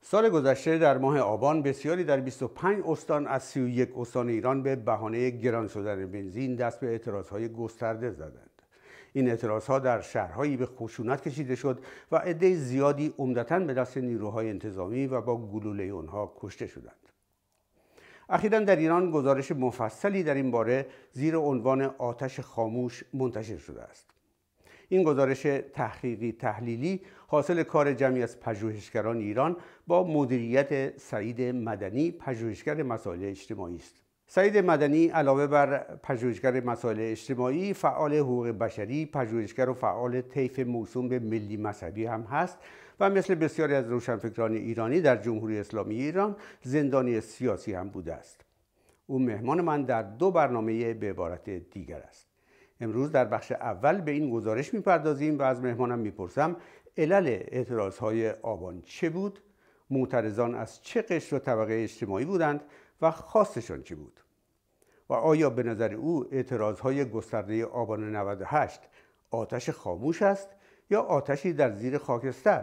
سال گذشته در ماه آبان بسیاری در 25 استان از 31 استان ایران به بهانه گران شدن بنزین دست به اعتراضهای گسترده زدند. این اعتراضها در شهرهایی به خشونت کشیده شد و عده زیادی عمدتاً به دست نیروهای انتظامی و با گلوله آنها کشته شدند. اخیراً در ایران گزارش مفصلی در این باره زیر عنوان آتش خاموش منتشر شده است. این گزارش تحقیقی تحلیلی حاصل کار جمعی از پژوهشگران ایران با مدیریت سعید مدنی، پژوهشگر مسائل اجتماعی است. سعید مدنی علاوه بر پژوهشگر مسائل اجتماعی، فعال حقوق بشری، پژوهشگر و فعال طیف موسوم به ملی مذهبی هم هست و مثل بسیاری از روشنفکران ایرانی در جمهوری اسلامی ایران زندانی سیاسی هم بوده است. او مهمان من در 2 برنامه به عبارت دیگر است. امروز در بخش اول به این گزارش میپردازیم و از مهمانم میپرسم علل اعتراضهای آبان چه بود، معترضان از چه قشر و طبقه اجتماعی بودند و خواستشان چه بود و آیا به نظر او اعتراضهای گسترده آبان 98 آتش خاموش است یا آتشی در زیر خاکستر؟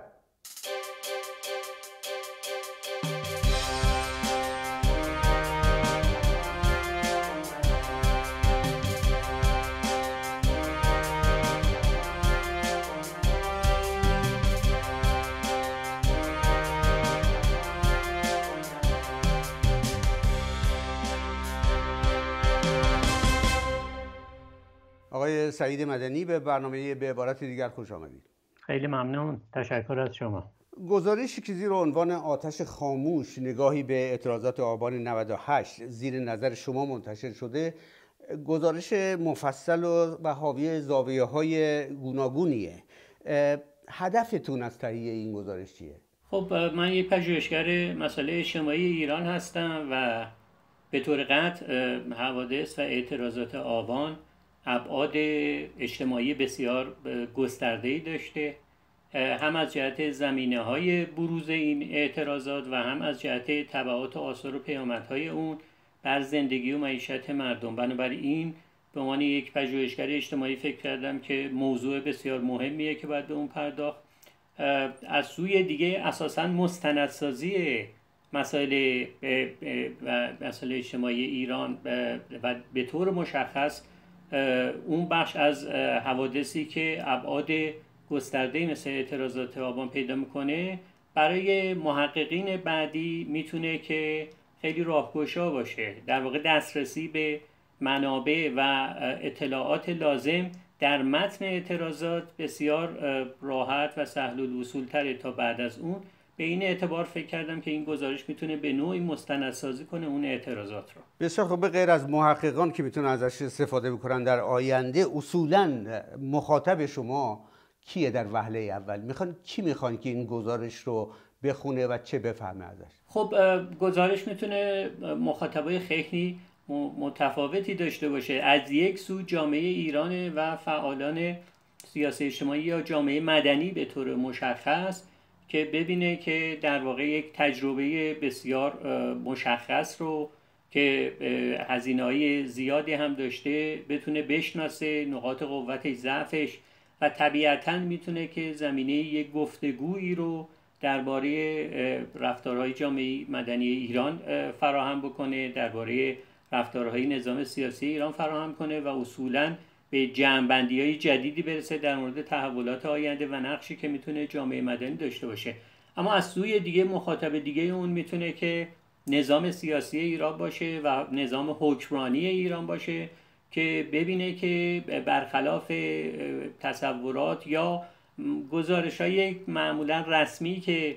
آقای سعید مدنی به برنامه به عبارت دیگر خوش آمدید. خیلی ممنون، تشکر از شما. گزارشی که زیر عنوان آتش خاموش نگاهی به اعتراضات آبان 98 زیر نظر شما منتشر شده، گزارش مفصل و حاوی زاویه‌های گوناگونیه. هدفتون از تهیه این گزارش چیه؟ خب من یک پژوهشگر مسائل اجتماعی ایران هستم و به طور قطع حوادث و اعتراضات آبان ابعاد اجتماعی بسیار گسترده‌ای داشته، هم از جهت زمینه‌های بروز این اعتراضات و هم از جهت تبعات و آثار و پیامدهای اون بر زندگی و معیشت مردم. بنابراین به عنوان یک پژوهشگر اجتماعی فکر کردم که موضوع بسیار مهمیه که باید به اون پرداخت. از سوی دیگه اساساً مستندسازی مسائل اجتماعی ایران و به طور مشخص اون بخش از حوادثی که ابعاد گسترده مثل اعتراضات آبان پیدا میکنه برای محققین بعدی میتونه که خیلی راهگشا باشه. در واقع دسترسی به منابع و اطلاعات لازم در متن اعتراضات بسیار راحت و سهل الوصول تره تا بعد از اون. به این اعتبار فکر کردم که این گزارش میتونه به نوعی مستندسازی کنه اون اعتراضات رو. بسیار خوب. به غیر از محققان که میتونن ازش استفاده بکنن در آینده، اصولاً مخاطب شما کیه در وهله اول؟ کی میخوان که این گزارش رو بخونه و چه بفهمه ازش؟ خب گزارش میتونه مخاطبای خیلی متفاوتی داشته باشه. از یک سو جامعه ایران و فعالان سیاسی اجتماعی یا جامعه مدنی به طور مشخص که ببینه که در واقع یک تجربه بسیار مشخص رو که هزینه‌های زیادی هم داشته بتونه بشناسه، نقاط قوتش، ضعفش، و طبیعتاً میتونه که زمینه یک گفتگویی رو درباره رفتارهای جامعه مدنی ایران فراهم بکنه، درباره رفتارهای نظام سیاسی ایران فراهم کنه و اصولاً به جمع‌بندی‌های جدیدی برسه در مورد تحولات آینده و نقشی که میتونه جامعه مدنی داشته باشه. اما از سوی دیگه مخاطب دیگه اون میتونه که نظام سیاسی ایران باشه و نظام حکمرانی ایران باشه که ببینه که برخلاف تصورات یا گزارش‌های معمولا رسمی که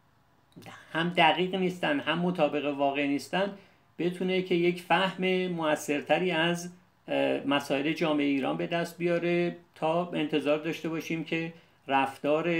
هم دقیق نیستن هم مطابق واقع نیستن، بتونه که یک فهم موثرتری از مسائل جامعه ایران به دست بیاره تا انتظار داشته باشیم که رفتار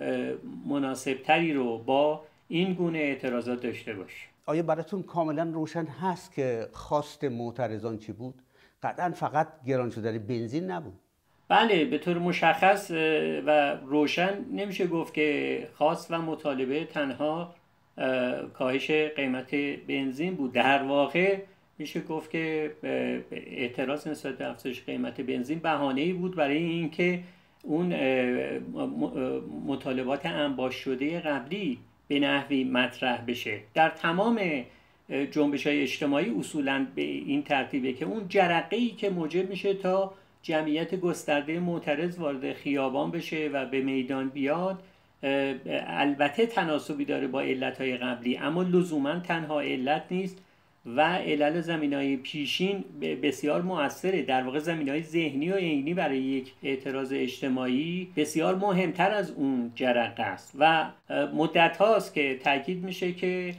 مناسبتری رو با این گونه اعتراضات داشته باشیم. آیا براتون کاملا روشن هست که خواست معترضان چی بود؟ قطعا فقط گران شدن بنزین نبود. بله، به طور مشخص و روشن نمیشه گفت که خواست و مطالبه تنها کاهش قیمت بنزین بود. در واقع میشه گفت که اعتراض نسبت به افزایش قیمت بنزین بهانه‌ای بود برای اینکه اون مطالبات انباش شده قبلی به نحوی مطرح بشه. در تمام جنبش‌های اجتماعی اصولاً به این ترتیبه که اون جرقه‌ای که موجب میشه تا جمعیت گسترده معترض وارد خیابان بشه و به میدان بیاد، البته تناسبی داره با علتهای قبلی، اما لزوما تنها علت نیست و علل زمینه‌های پیشین بسیار مؤثره. در واقع زمینه‌های ذهنی و عینی برای یک اعتراض اجتماعی بسیار مهمتر از اون جرقه است و مدت هاست که تاکید میشه که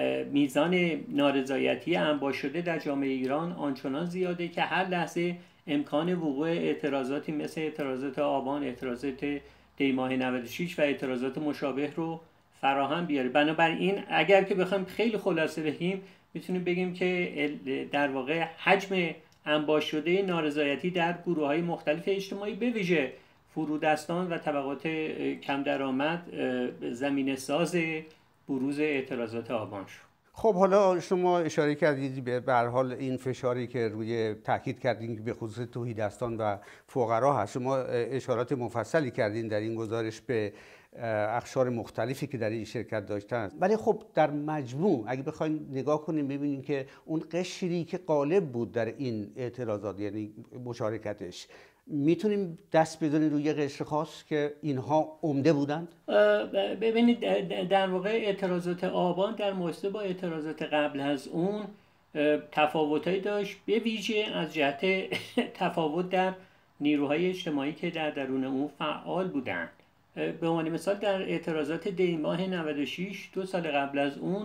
میزان نارضایتی انباش شده در جامعه ایران آنچنان زیاده که هر لحظه امکان وقوع اعتراضاتی مثل اعتراضات آبان، اعتراضات دی‌ماه 96 و اعتراضات مشابه رو فراهم بیاره. بنابراین اگر که بخوایم خیلی خلاصه بگیم، میتونیم بگیم که در واقع حجم انباش شده نارضایتی در گروه‌های مختلف اجتماعی به ویژه فرودستان و طبقات کم درآمد زمینه ساز بروز اعتراضات آبان شد. خب حالا شما اشاره کردید به هر حال این فشاری که روی تاکید کردین که به خصوص تهیدستان و فقرا هست. شما اشارات مفصلی کردین در این گزارش به اقشار مختلفی که در این شرکت داشتن، ولی خب در مجموع اگه بخوایم نگاه کنیم ببینیم که اون قشری که غالب بود در این اعتراضات، یعنی مشارکتش، میتونیم دست بزنیم روی قشر خاص که اینها عمده بودند؟ ببینید در واقع اعتراضات آبان در مقایسه با اعتراضات قبل از اون تفاوتایی داشت، به ویژه از جهت تفاوت در نیروهای اجتماعی که در درون اون فعال بودند. به عنوان مثال در اعتراضات دی‌ماه 96 2 سال قبل از اون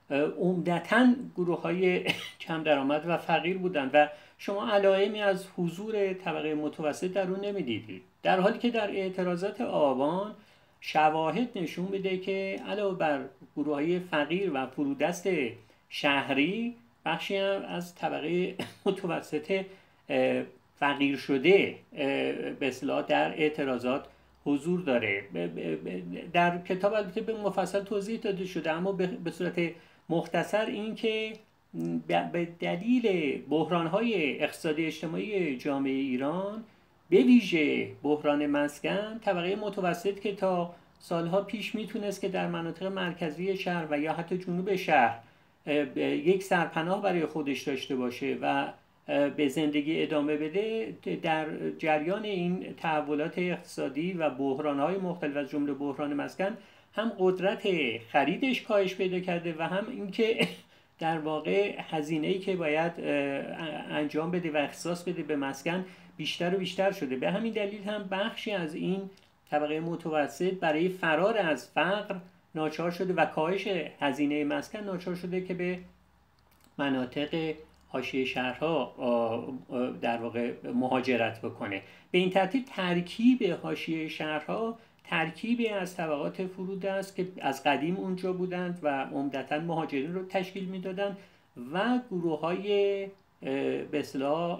عمدتاً گروه‌های کم درآمد و فقیر بودند و شما علائمی از حضور طبقه متوسط در اون نمی‌دیدید، در حالی که در اعتراضات آبان شواهد نشون میده که علاوه بر گروه‌های فقیر و فرودست شهری، بخشی هم از طبقه متوسط فقیر شده به اصطلاح در اعتراضات حضور داره. در کتاب البته به مفصل توضیح داده شده، اما به صورت مختصر این که به دلیل بحران‌های اقتصادی اجتماعی جامعه ایران، به ویژه بحران مسکن، طبقه متوسط که تا سالها پیش میتونست که در مناطق مرکزی شهر و یا حتی جنوب شهر یک سرپناه برای خودش داشته باشه و به زندگی ادامه بده، در جریان این تحولات اقتصادی و بحران‌های مختلف از جمله بحران مسکن هم قدرت خریدش کاهش پیدا کرده و هم اینکه در واقع هزینه‌ای که باید انجام بده و اختصاص بده به مسکن بیشتر و بیشتر شده. به همین دلیل هم بخشی از این طبقه متوسط برای فرار از فقر ناچار شده و کاهش هزینه مسکن ناچار شده که به مناطق حاشیه شهرها در واقع مهاجرت بکنه. به این ترتیب ترکیب حاشیه شهرها ترکیبی از طبقات فرود است که از قدیم اونجا بودند و عمدتاً مهاجرین رو تشکیل میدادند و گروه‌های به اصطلاح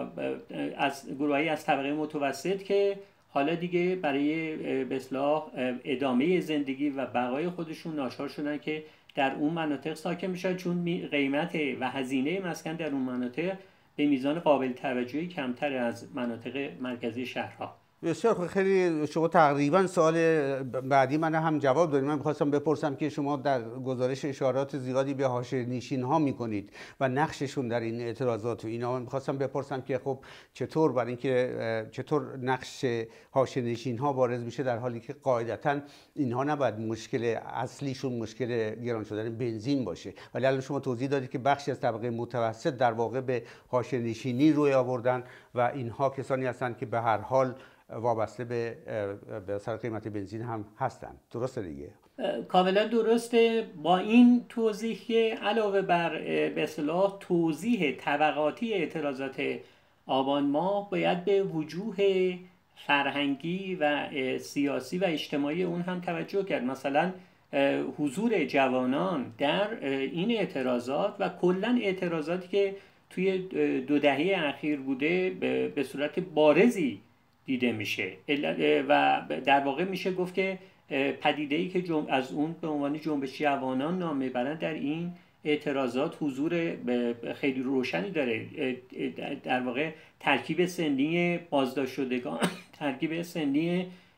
از طبقه متوسط که حالا دیگه برای به اصطلاح ادامه زندگی و بقای خودشون ناچار شدن که در اون مناطق ساکن میشن، چون قیمت و هزینه مسکن در اون مناطق به میزان قابل توجهی کمتر از مناطق مرکزی شهرها. بسیار خوب، خیلی شما تقریبا سوال بعدی من هم جواب دادید. من می‌خواستم بپرسم که شما در گزارش اشارات زیادی به حاشیه‌نشین ها می‌کنید و نقششون در این اعتراضات و اینا. من می‌خواستم بپرسم که خب چطور برای اینکه چطور نقش حاشیه‌نشین ها بارز میشه، در حالی که قاعدتاً اینها نباید مشکل اصلیشون مشکل گران شدن بنزین باشه، ولی الان شما توضیح دادید که بخشی از طبقه متوسط در واقع به حاشیه‌نشینی روی آوردن و اینها کسانی هستند که به هر حال وابسته به سر قیمت بنزین هم هستن. درسته دیگه؟ کاملا درسته. با این توضیح که علاوه بر به اصطلاح توضیح طبقاتی اعتراضات آبان ماه، باید به وجوه فرهنگی و سیاسی و اجتماعی اون هم توجه کرد. مثلا حضور جوانان در این اعتراضات و کلا اعتراضاتی که توی 2 دهه اخیر بوده به صورت بارزی دیده میشه و در واقع میشه گفت که پدیده‌ای که از اون به عنوان جنبش جوانان نام میبرند در این اعتراضات حضور خیلی روشنی داره. در واقع ترکیب سنی بازداشت شدگان، ترکیب سنی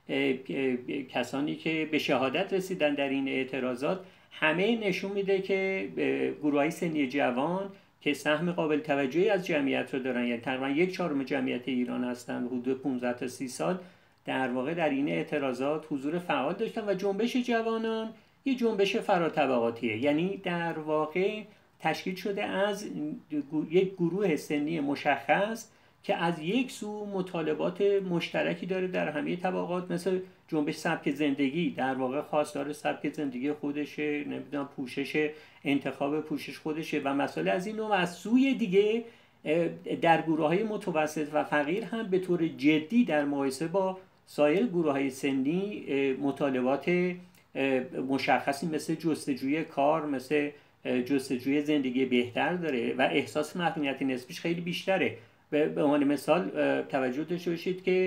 کسانی که به شهادت رسیدن در این اعتراضات همه نشون میده که گروه‌های سنی جوان که سهم قابل توجهی از جمعیت رو دارن، یعنی تقریبا 1/4 جمعیت ایران هستن، حدود 15 تا 30 سال، در واقع در این اعتراضات حضور فعال داشتن و جنبش جوانان یه جنبش فراطبقاتیه، یعنی در واقع تشکیل شده از یک گروه سنی مشخص که از یک سو مطالبات مشترکی داره در همه طبقات، مثل جنبش سبک زندگی، در واقع خواستار سبک زندگی خودشه، نمیدونم پوشش، انتخاب پوشش خودشه و مسائل از این نوع. و از سوی دیگه در گروه‌های متوسط و فقیر هم به طور جدی در مقایسه با سایر گروه‌های سنی مطالبات مشخصی مثل جستجوی کار، مثل جستجوی زندگی بهتر داره و احساس محرومیت نسبیش خیلی بیشتره. به عنوان مثال توجه داشته باشید که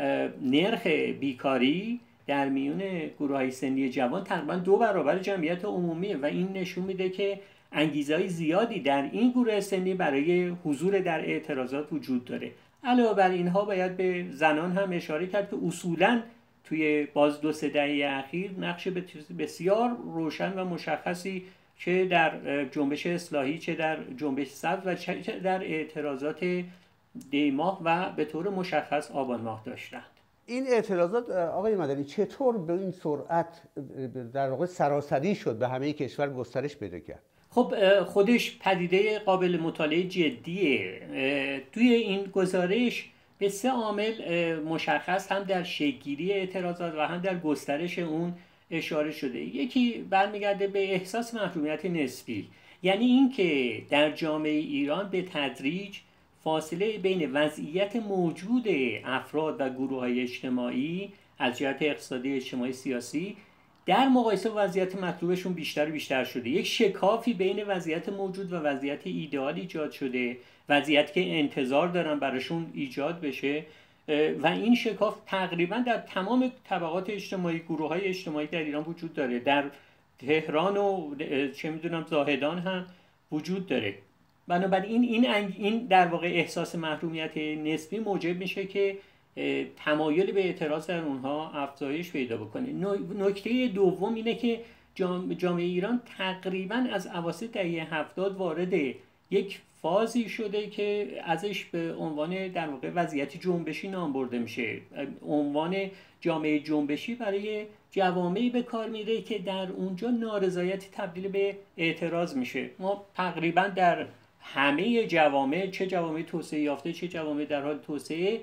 نرخ بیکاری در میون گروه‌های سنی جوان تقریبا 2 برابر جمعیت عمومیه و این نشون میده که انگیزهای زیادی در این گروه سنی برای حضور در اعتراضات وجود داره. علاوه بر اینها باید به زنان هم اشاره کرد که اصولاً توی باز 2-3 دهه اخیر نقش بسیار روشن و مشخصی چه در جنبش اصلاحی، چه در جنبش سبز و چه در اعتراضات دیماه و به طور مشخص آبان ماه داشتند. این اعتراضات آقای مدنی چطور به این سرعت در واقع سراسری شد، به همه کشور گسترش پیدا کرد؟ خب خودش پدیده قابل مطالعه جدیه. توی این گزارش به 3 عامل مشخص هم در شکل‌گیری اعتراضات و هم در گسترش اون اشاره شده. یکی برمیگرده به احساس محرومیت نسبی، یعنی اینکه در جامعه ایران به تدریج فاصله بین وضعیت موجود افراد و گروه‌های اجتماعی از جهت اقتصادی، اجتماعی، سیاسی در مقایسه با وضعیت مطلوبشون بیشتر و بیشتر شده. یک شکافی بین وضعیت موجود و وضعیت ایدئال ایجاد شده، وضعیتی که انتظار دارن براشون ایجاد بشه و این شکاف تقریبا در تمام طبقات اجتماعی، گروه‌های اجتماعی در ایران وجود داره. در تهران و چه میدونم زاهدان هم وجود داره. بنابراین این در واقع احساس محرومیت نسبی موجب میشه که تمایل به اعتراض در اونها افزایش پیدا بکنه. نکته دوم اینه که جامعه ایران تقریبا از اواسط دهه 70 وارد یک فازی شده که ازش به عنوان در واقع وضعیت جنبشی نام برده میشه. عنوان جامعه جنبشی برای جوامعی به کار میره که در اونجا نارضایتی تبدیل به اعتراض میشه. ما تقریبا در همه جوامع، چه جوامع توسعه یافته چه جوامع در حال توسعه،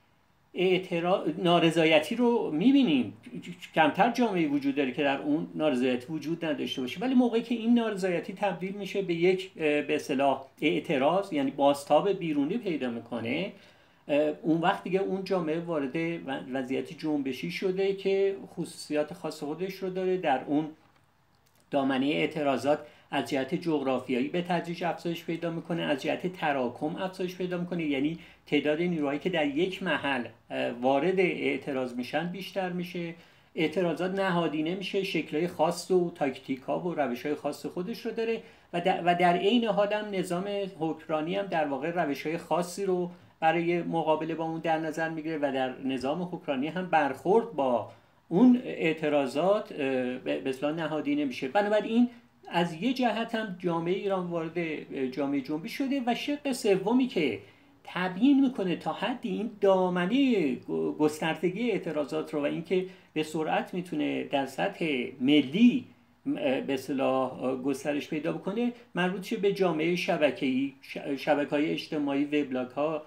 نارضایتی رو میبینیم. کمتر جامعه وجود داره که در اون نارضایتی وجود نداشته باشه، ولی موقعی که این نارضایتی تبدیل میشه به یک به اصطلاح اعتراض، یعنی بازتاب بیرونی پیدا میکنه، اون وقت دیگه اون جامعه وارد وضعیت جنبشی شده که خصوصیات خاص خودش رو داره. در اون دامنه اعتراضات از جهت جغرافیایی به تدریج افزایش پیدا میکنه، از جهت تراکم افزایش پیدا میکنه، یعنی تعداد نیروهایی که در یک محل وارد اعتراض میشن بیشتر میشه. اعتراضات نهادینه میشه، شکل‌های خاص و تاکتیک‌ها و روش‌های خاص خودش رو داره و در عین حال هم نظام حکمرانی هم در واقع روش‌های خاصی رو برای مقابله با اون در نظر میگیره و در نظام حکمرانی هم برخورد با اون اعتراضات به اصطلاح نهادینه میشه. بنابراین از یه جهت هم جامعه ایران وارد جامعه جنبش شده و شق سومی که تبیین میکنه تا حدی این دامنه گستردگی اعتراضات رو و اینکه به سرعت میتونه در سطح ملی به اصطلاح گسترش پیدا بکنه، مربوط شه به جامعه شبکه‌ای، شبکه‌های اجتماعی، وبلاگ‌ها،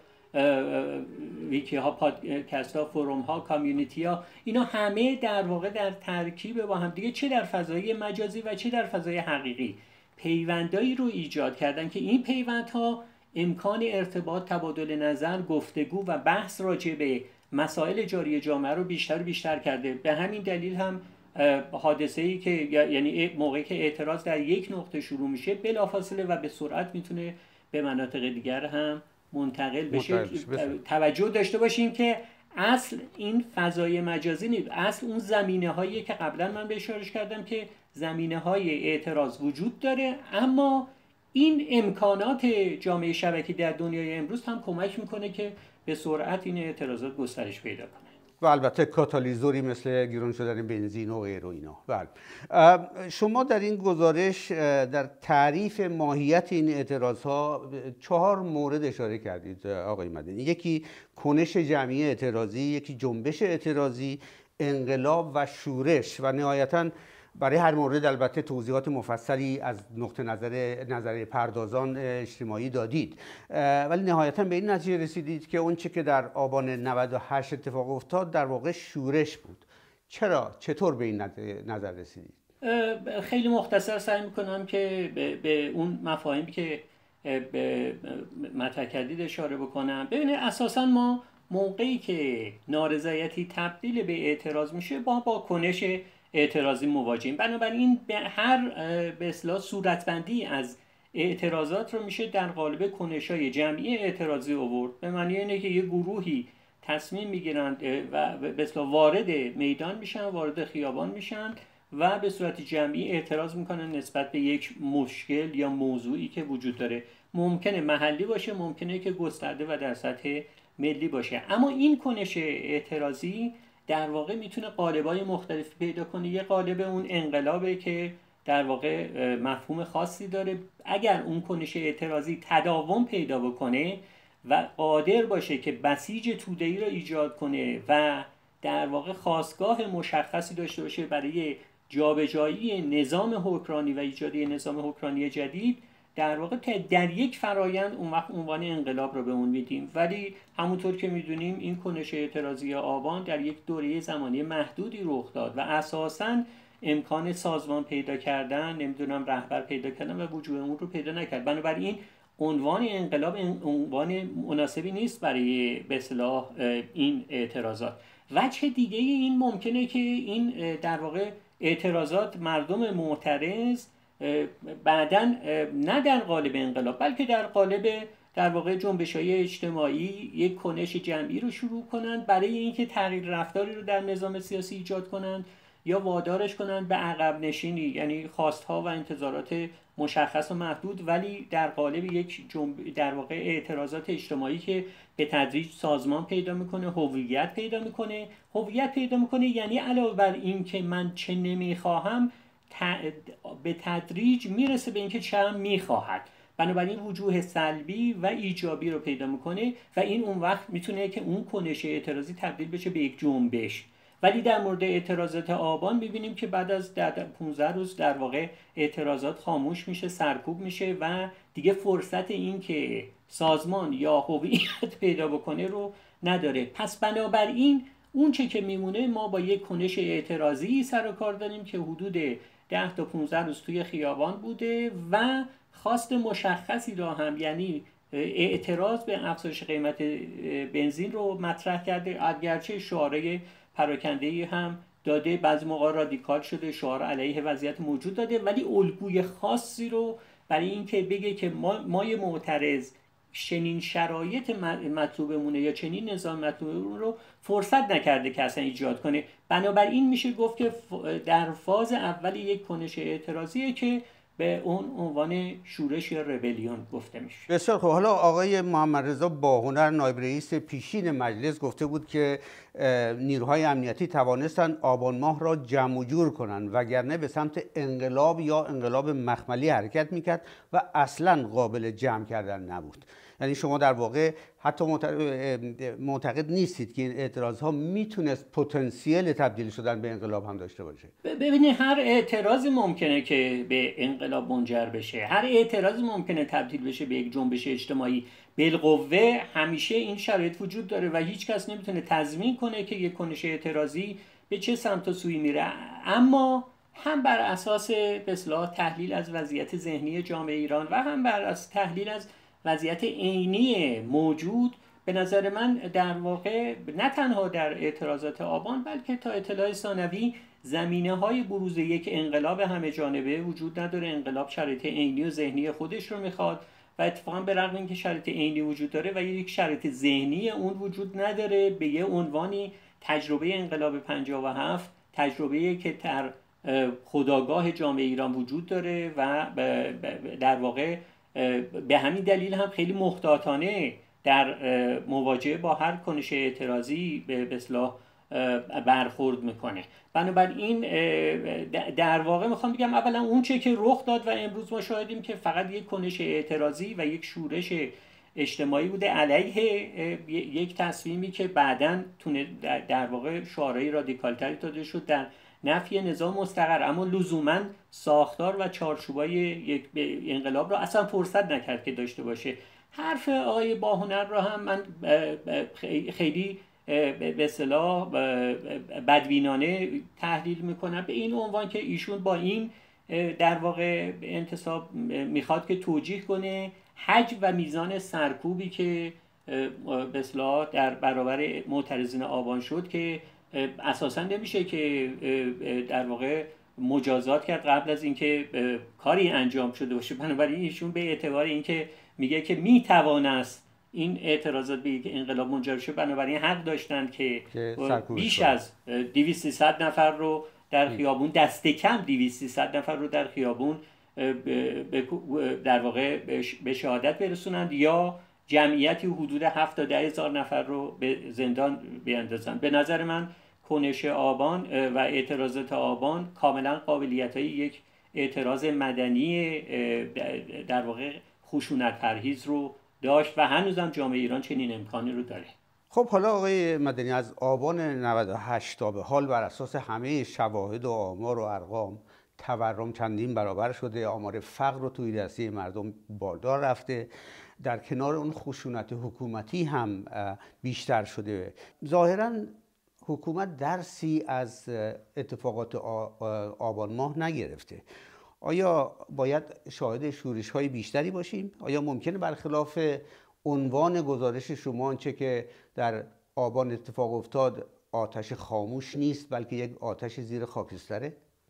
ویکی ها، پادکست ها، فروم ها، کامیونیتی ها، اینا همه در واقع در ترکیب با هم دیگه، چه در فضای مجازی و چه در فضای حقیقی، پیوندایی رو ایجاد کردن که این پیوندها امکان ارتباط، تبادل نظر، گفتگو و بحث راجع به مسائل جاری جامعه رو بیشتر و بیشتر کرده. به همین دلیل هم حادثه‌ای که یعنی موقعی که اعتراض در یک نقطه شروع میشه بلافاصله و به سرعت میتونه به مناطق دیگر هم منتقل بشه. توجه داشته باشیم که اصل این فضای مجازی نیست، اصل اون زمینه هایی که قبلا من به اشاره کردم که زمینه های اعتراض وجود داره، اما این امکانات جامعه شبکی در دنیای امروز هم کمک میکنه که به سرعت این اعتراضات گسترش پیدا کنه. و البته کاتالیزوری مثل گران شدن بنزین و غیر و اینا. بله. شما در این گزارش در تعریف ماهیت این اعتراضها 4 مورد اشاره کردید آقای مدنی. یکی کنش جمعی اعتراضی، یکی جنبش اعتراضی، انقلاب و شورش، و نهایتاً برای هر مورد البته توضیحات مفصلی از نقطه نظر پردازان اجتماعی دادید، ولی نهایتاً به این نتیجه رسیدید که اون چه که در آبان 98 اتفاق افتاد در واقع شورش بود. چطور به این نظر رسیدید؟ خیلی مختصر سعی میکنم که به اون مفاهیمی که مطرح کردید اشاره بکنم. ببینید اساساً ما موقعی که نارضایتی تبدیل به اعتراض میشه با کنش اعتراضی مواجهیم. بنابراین به هر به اصطلاح صورتبندی از اعتراضات رو میشه در قالب کنش‌های جمعی اعتراضی آورد. به معنی اینه که یه گروهی تصمیم میگیرند و به اصطلاح وارد میدان میشن، وارد خیابان میشن و به صورت جمعی اعتراض میکنن نسبت به یک مشکل یا موضوعی که وجود داره. ممکنه محلی باشه، ممکنه که گسترده و در سطح ملی باشه. اما این کنش اعتراضی در واقع میتونه قالب‌های مختلفی پیدا کنه. یه قالب اون انقلابه که در واقع مفهوم خاصی داره. اگر اون کنش اعتراضی تداوم پیدا بکنه و قادر باشه که بسیج توده‌ای رو ایجاد کنه و در واقع خاستگاه مشخصی داشته باشه برای جابجایی نظام حکمرانی و ایجاد نظام حکمرانی جدید، در واقع در یک فرایند اون وقت عنوان انقلاب رو به اون میدیم. ولی همونطور که میدونیم این کنش اعتراضی آبان در یک دوره زمانی محدودی رخ داد و اساساً امکان سازمان پیدا کردن، نمیدونم رهبر پیدا کردن و وجود اون رو پیدا نکرد. بنابراین عنوان انقلاب عنوان مناسبی نیست برای به اصطلاح این اعتراضات. وجه دیگه این ممکنه که این در واقع اعتراضات مردم معترض بعداً نه در قالب انقلاب بلکه در قالب در واقع جنبش‌های اجتماعی یک کنش جمعی رو شروع کنند برای اینکه تغییر رفتاری رو در نظام سیاسی ایجاد کنند یا وادارش کنند به عقب نشینی، یعنی خواست‌ها و انتظارات مشخص و محدود، ولی در قالب یک در واقع اعتراضات اجتماعی که به تدریج سازمان پیدا میکنه، هویت پیدا میکنه. یعنی علاوه بر این که من چه نمیخواهم به تدریج میرسه به اینکه چه میخواهد. بنابراین وجوه سلبی و ایجابی رو پیدا میکنه و این اون وقت میتونه که اون کنش اعتراضی تبدیل بشه به یک جنبش. ولی در مورد اعتراضات آبان میبینیم که بعد از 15 روز در واقع اعتراضات خاموش میشه، سرکوب میشه و دیگه فرصت این که سازمان یا هویت پیدا بکنه رو نداره. پس بنابراین اون چه که میمونه ما با یک کنش اعتراضی سر و کار داریم که حدود 10 تا 15 روز توی خیابان بوده و خواست مشخصی را هم، یعنی اعتراض به افزایش قیمت بنزین رو مطرح کرده، اگرچه شعارهای پراکنده‌ای هم داده، بعضی موقع رادیکال شده، شعار علیه وضعیت موجود داده، ولی الگوی خاصی رو برای اینکه بگه که ما معترض چنین شرایط مطلوبمونه یا چنین نظام مطلوبمون رو فرصت نکرده که اصلا ایجاد کنه. بنابراین میشه گفت که در فاز اولی یک کنش اعتراضیه که به اون عنوان شورش یا ربلیون گفته میشه. بسیار خوب. حالا آقای محمدرضا باهنر نایب رئیس پیشین مجلس گفته بود که نیروهای امنیتی توانستن آبان ماه را جمع و جور کنند، وگرنه به سمت انقلاب یا انقلاب مخملی حرکت میکرد و اصلا قابل جمع کردن نبود. یعنی شما در واقع حتی معتقد نیستید که این اعتراض ها میتونست پتانسیل تبدیل شدن به انقلاب هم داشته باشه؟ ببینید هر اعتراضی ممکنه که به انقلاب منجر بشه، هر اعتراضی ممکنه تبدیل بشه به یک جنبش اجتماعی. بالقوه همیشه این شرایط وجود داره و هیچ کس نمیتونه تضمین کنه که یک کنش اعتراضی به چه سمت و سوی میره. اما هم بر اساس به اصطلاح تحلیل از وضعیت ذهنی جامعه ایران و هم بر اساس تحلیل از وضعیت عینی موجود، به نظر من در واقع نه تنها در اعتراضات آبان بلکه تا اطلاع ثانوی زمینه‌های بروز یک انقلاب همه جانبه وجود نداره. انقلاب شرایط عینی و ذهنی خودش رو میخواد و اتفاقا به رغم اینکه شرایط عینی وجود داره و یک شرایط ذهنی اون وجود نداره، به یه عنوانی تجربه انقلاب 57 تجربه‌ای که در خودآگاه جامعه ایران وجود داره و در واقع به همین دلیل هم خیلی محتاطانه در مواجهه با هر کنش اعتراضی به اصطلاح برخورد میکنه. بنابراین در واقع میخوام بگم اولا اون چه که رخ داد و امروز ما شاهدیم که فقط یک کنش اعتراضی و یک شورش اجتماعی بوده علیه یک تصمیمی که بعداً در واقع شعارهای رادیکالتری داده شد در نفی نظام مستقر، اما لزوماً ساختار و چارچوبای یک انقلاب را اصلا فرصت نکرد که داشته باشه. حرف آقای باهنر را هم من خیلی به اصطلاح بدبینانه تحلیل میکنم به این عنوان که ایشون با این در واقع انتصاب میخواد که توجیه کنه حجم و میزان سرکوبی که به اصطلاح در برابر معترضین آبان شد که اساسا نمیشه که در واقع مجازات کرد قبل از اینکه کاری انجام شده باشه. بنابراین ایشون به اعتبار اینکه میگه که میتوانست این اعتراضات به یک انقلاب منجر شه، بنابراین حق داشتن که بیش از 200-300 نفر رو در خیابون، دست کم 200-300 نفر رو در خیابون در واقع به شهادت برسونند یا جمعیتی حدود 7 تا 10 هزار نفر رو به زندان بیاندازند. به نظر من کنش آبان و اعتراضات آبان کاملا قابلیت‌های یک اعتراض مدنی در واقع خشونت پرهیز رو داشت و هنوزم جامعه ایران چنین امکانی رو داره. خب حالا آقای مدنی، از آبان 98 تا به حال بر اساس همه شواهد و آمار و ارقام تورم چندین برابر شده، آمار فقر رو توی دسته مردم بالا رفته، در کنار اون خشونت حکومتی هم بیشتر شده. ظاهراً حکومت درسی از اتفاقات آبان ماه نگرفته. آیا باید شاهد شورش‌های بیشتری باشیم؟ آیا ممکنه برخلاف عنوان گزارش شما آنچه که در آبان اتفاق افتاد آتش خاموش نیست بلکه یک آتش زیر خاکستره؟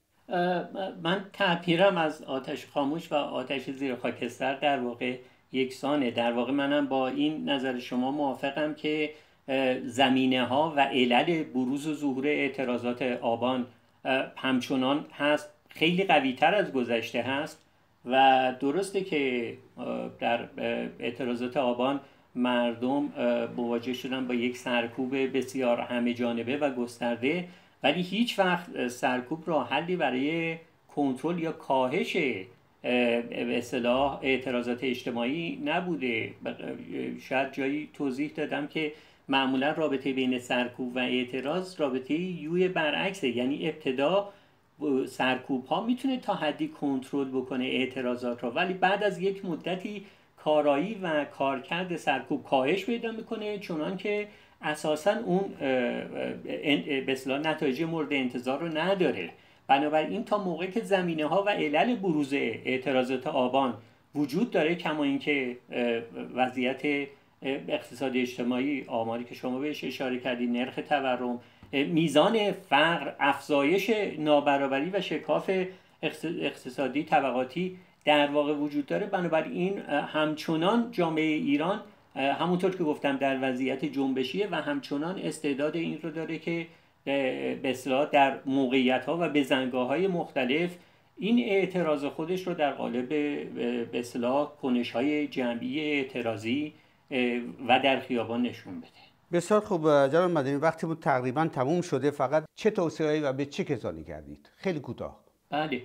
من تعبیرم از آتش خاموش و آتش زیر خاکستر در واقع یکسانه. در واقع منم با این نظر شما موافقم که زمینه ها و علل بروز و ظهور اعتراضات آبان همچنان هست، خیلی قوی تر از گذشته هست و درسته که در اعتراضات آبان مردم مواجه شدن با یک سرکوب بسیار همه جانبه و گسترده، ولی هیچ وقت سرکوب راه حلی برای کنترل یا کاهش به اصطلاح اعتراضات اجتماعی نبوده. شاید جایی توضیح دادم که معمولا رابطه بین سرکوب و اعتراض رابطه یوی برعکسه، یعنی ابتدا سرکوب ها میتونه تا حدی کنترل بکنه اعتراضات را، ولی بعد از یک مدتی کارایی و کارکرد سرکوب کاهش پیدا میکنه، چنان که اساساً اون به اصطلاح نتایج مورد انتظار رو نداره. بنابراین تا موقعی که زمینه ها و علل بروز اعتراضات آبان وجود داره، کما اینکه وضعیت اقتصاد اجتماعی، آماری که شما بهش اشاره کردید، نرخ تورم، میزان فقر، افزایش نابرابری و شکاف اقتصادی طبقاتی در واقع وجود داره، بنابراین همچنان جامعه ایران همونطور که گفتم در وضعیت جنبشیه و همچنان استعداد این رو داره که به اصطلاح در موقعیت‌ها و بزنگاه‌های مختلف این اعتراض خودش رو در قالب به اصطلاح کنش‌های جمعی اعتراضی و در خیابان نشون بده. بسیار خوب جناب مدنی، وقتمون تقریبا تموم شده، فقط چه توصیه‌ای و به چه کسانی کردید؟ خیلی کوتاه. بله،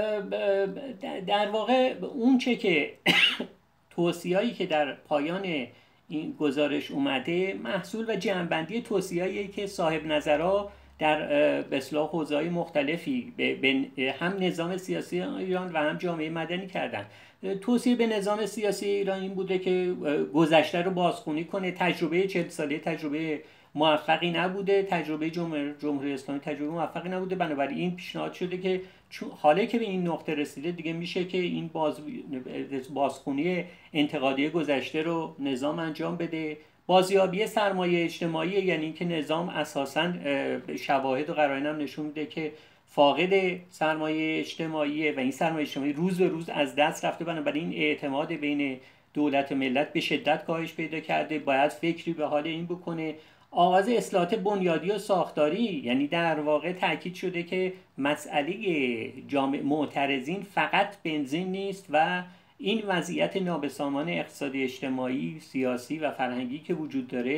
در واقع اون چه که توصیه‌ای که در پایان این گزارش اومده محصول و جمع‌بندی توصیه‌ای که صاحب نظرها در به اصطلاح حوزه‌های مختلفی به هم نظام سیاسی ایران و هم جامعه مدنی کردن. توصیه به نظام سیاسی ایران این بوده که گذشته رو بازخوانی کنه. تجربه 40 ساله تجربه موفقی نبوده، تجربه جمهوری اسلامی تجربه موفقی نبوده، بنابراین پیشنهاد شده که حالا که به این نقطه رسیده دیگه میشه که این بازخوانی انتقادی گذشته رو نظام انجام بده. بازیابی سرمایه اجتماعی، یعنی اینکه نظام اساساً شواهد و قرائن هم نشون میده که فاقد سرمایه اجتماعیه و این سرمایه اجتماعی روز به روز از دست رفته، بنابراین اعتماد بین دولت و ملت به شدت کاهش پیدا کرده. باید فکری به حال این بکنه. آغاز اصلاحات بنیادی و ساختاری، یعنی در واقع تاکید شده که مسئله معترضین فقط بنزین نیست و این وضعیت نابسامان اقتصادی اجتماعی، سیاسی و فرهنگی که وجود داره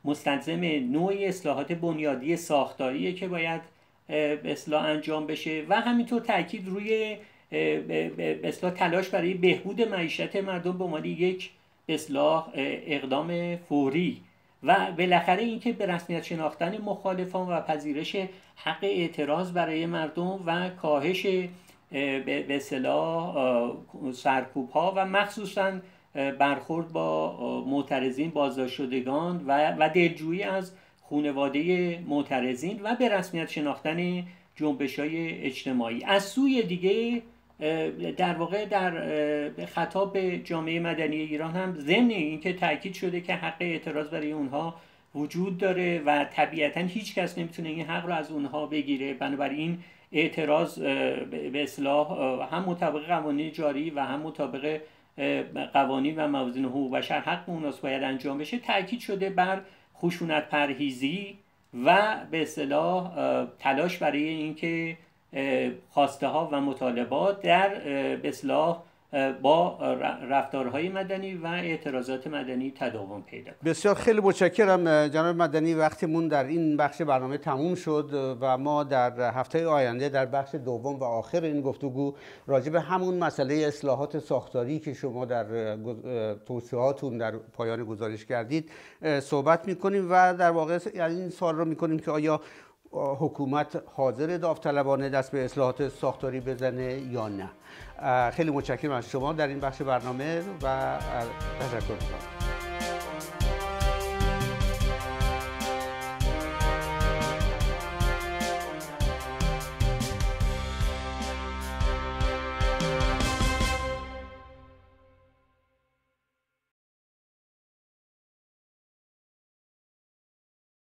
مستلزم نوعی اصلاحات بنیادی ساختاریه که باید به اصطلاح انجام بشه و همینطور تاکید روی به اصطلاح تلاش برای بهبود معیشت مردم به عنوان یک به اصطلاح اقدام فوری و بالاخره اینکه به رسمیت شناختن مخالفان و پذیرش حق اعتراض برای مردم و کاهش به اصطلاح سرکوب‌ها و مخصوصاً برخورد با معترضین بازداشت شدگان و دلجویی از خانواده معترضین و به رسمیت شناختن جنبش‌های اجتماعی. از سوی دیگه در واقع در خطاب به جامعه مدنی ایران هم ضمن اینکه تاکید شده که حق اعتراض برای اونها وجود داره و طبیعتاً هیچ کس نمیتونه این حق رو از اونها بگیره، بنابراین اعتراض به اصطلاح هم مطابق قوانین جاری و هم مطابق قوانین و موازین حقوق بشر حق اوناست باید انجام بشه. تاکید شده بر خشونت پرهیزی و به اصطلاح تلاش برای اینکه خواسته ها و مطالبات در به اصطلاح با رفتارهای مدنی و اعتراضات مدنی تداوم پیدا کنه. بسیار خیلی متشکرم جناب مدنی. وقتمون در این بخش برنامه تموم شد و ما در هفته آینده در بخش دوم و آخر این گفتگو راجع به همون مسئله اصلاحات ساختاری که شما در توصیهاتون در پایان گزارش کردید صحبت میکنیم و در واقع این سوال رو میکنیم که آیا حکومت حاضر داوطلبانه دست به اصلاحات ساختاری بزنه یا نه. خیلی متشکرم از شما در این بخش برنامه و تشکر می‌کنم.